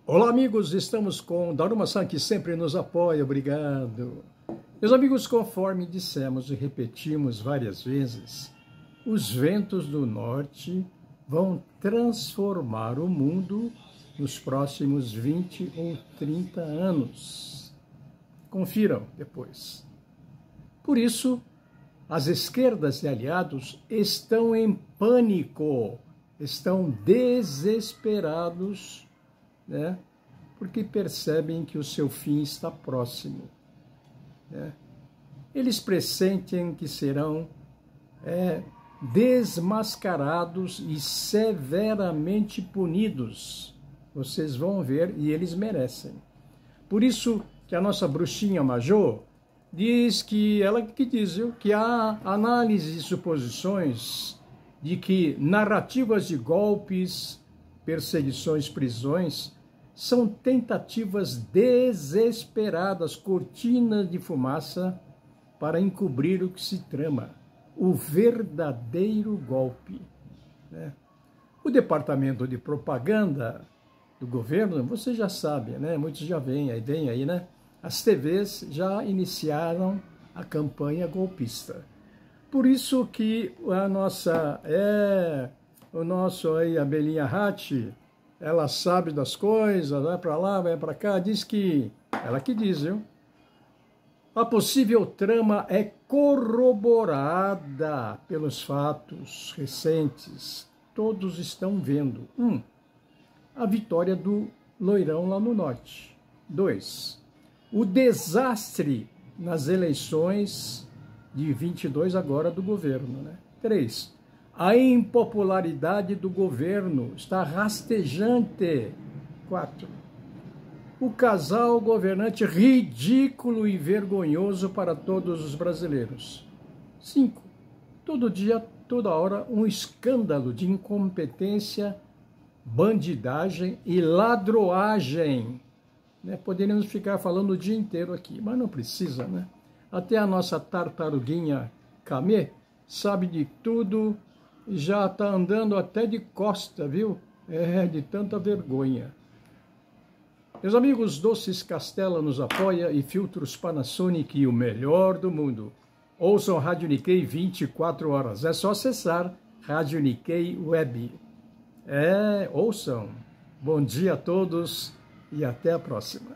Olá, amigos, estamos com Dharma-san, que sempre nos apoia, obrigado. Meus amigos, conforme dissemos e repetimos várias vezes, os ventos do norte vão transformar o mundo nos próximos 20 ou 30 anos. Confiram depois. Por isso, as esquerdas e aliados estão em pânico, estão desesperados, né? Porque percebem que o seu fim está próximo. Né? Eles pressentem que serão desmascarados e severamente punidos. Vocês vão ver, e eles merecem. Por isso que a nossa bruxinha Majô diz que que há análise e suposições de que narrativas de golpes, perseguições, prisões, são tentativas desesperadas, cortinas de fumaça, para encobrir o que se trama, o verdadeiro golpe. Né? O departamento de propaganda do governo, você já sabe, né? Muitos já vêm aí, né? As TVs já iniciaram a campanha golpista. Por isso que a nossa a Belinha Ratti, ela sabe das coisas, vai para lá, vai para cá, diz que, ela que diz, viu? A possível trama é corroborada pelos fatos recentes. Todos estão vendo. 1. A vitória do loirão lá no norte. 2. O desastre nas eleições de 22 agora do governo, né? 3. A impopularidade do governo está rastejante. 4. O casal governante ridículo e vergonhoso para todos os brasileiros. 5. Todo dia, toda hora, um escândalo de incompetência, bandidagem e ladroagem. Né? Poderíamos ficar falando o dia inteiro aqui, mas não precisa, né? Até a nossa tartaruguinha Camê sabe de tudo, já está andando até de costa, viu? De tanta vergonha. Meus amigos, Doces Castela nos apoia e Filtros Panasonic, o melhor do mundo. Ouçam Rádio Nikkei 24 horas. É só acessar Rádio Nikkei Web. Ouçam. Bom dia a todos e até a próxima.